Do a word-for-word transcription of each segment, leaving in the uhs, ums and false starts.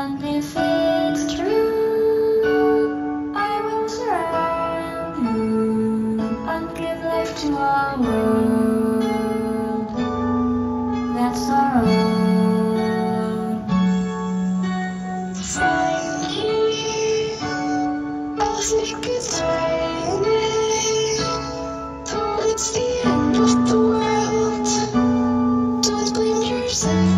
And if it's true, I will surround you and give life to our world. That's our own. Find you, I'll think it's raining. Though it's the end of the world, don't blame yourself.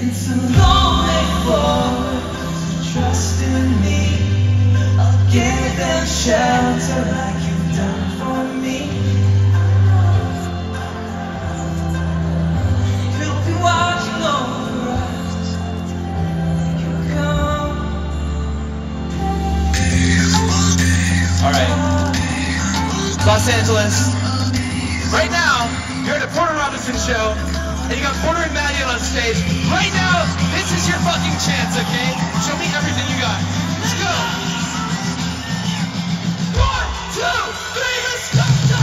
It's a long way forward. Trust in me. I'll give them shelter like you've done for me. You'll be watching over us. You'll come. All right, Los Angeles. Right now, you're at a Porter Robinson show, and you got Porter and Maddie on stage. Right now, this is your fucking chance, okay? Show me everything you got. Let's go. One, two, three, let's go. go.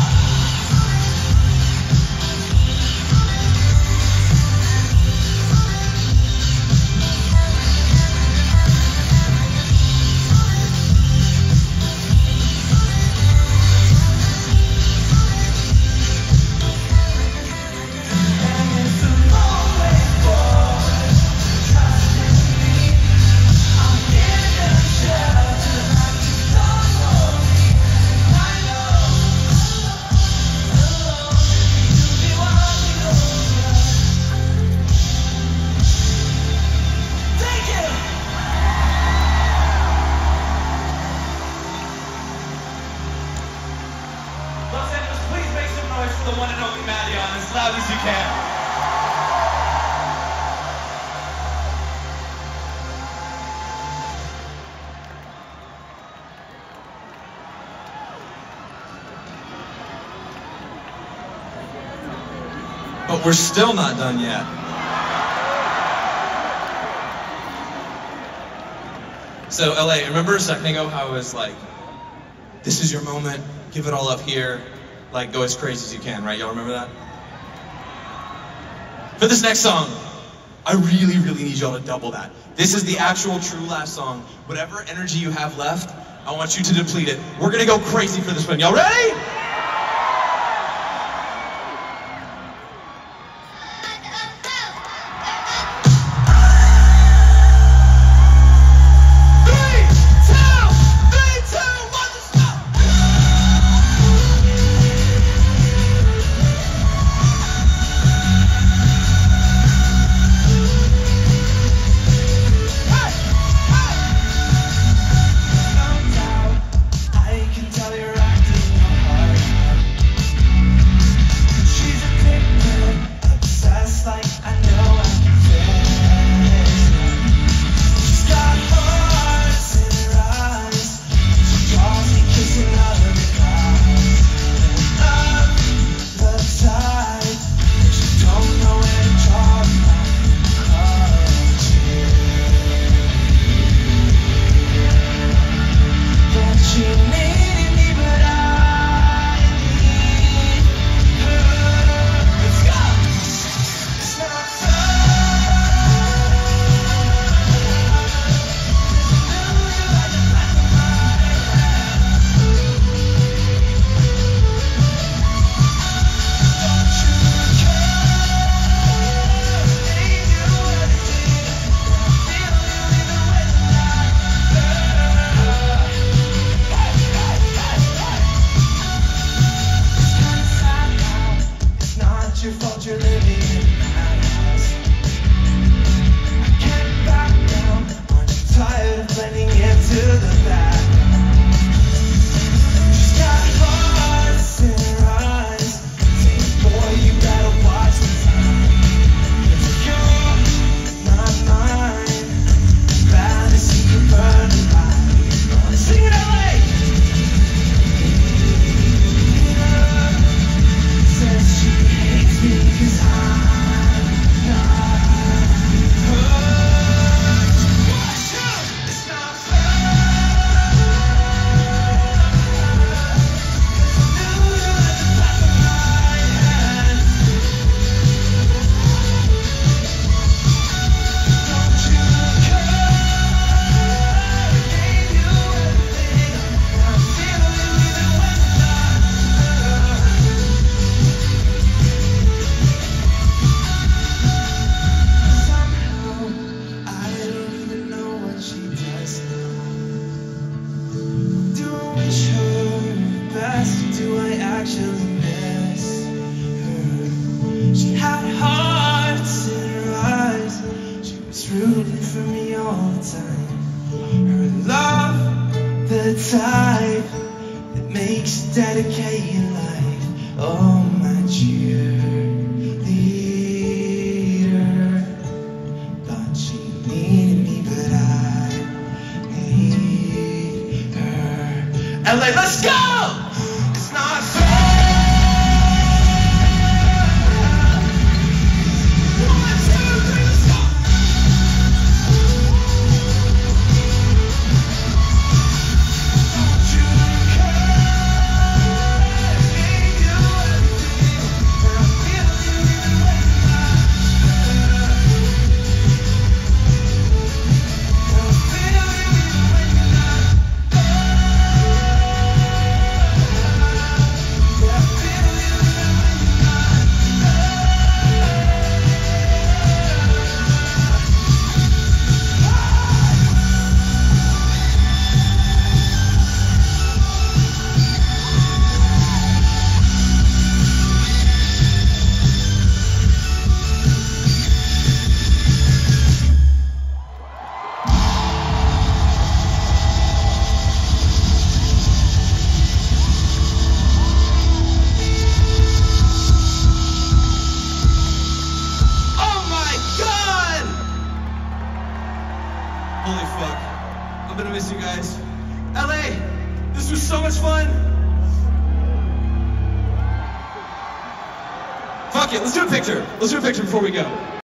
Los Angeles, please make some noise for the one and only Maddie on as loud as you can. But we're still not done yet. So L A, remember a second ago how I was like, this is your moment, give it all up here, like go as crazy as you can, right? Y'all remember that? For this next song, I really, really need y'all to double that. This is the actual true last song. Whatever energy you have left, I want you to deplete it. We're gonna go crazy for this one. Y'all ready? I can tell you're acting your heart time. Her love, the type that makes you dedicate your life. Oh, my cheerleader. Thought she needed me, but I need her. L A, let's go! It's not fair. One, two, three, let's go! Don't you care? Gave you everything. And I feel you even when you're not there. And I feel you even when you're not there. Yeah, I feel you even when you're not Oh my God! Holy fuck. I'm gonna miss you guys. L A, this was so much fun. Fuck it, let's do a picture. Let's do a picture before we go.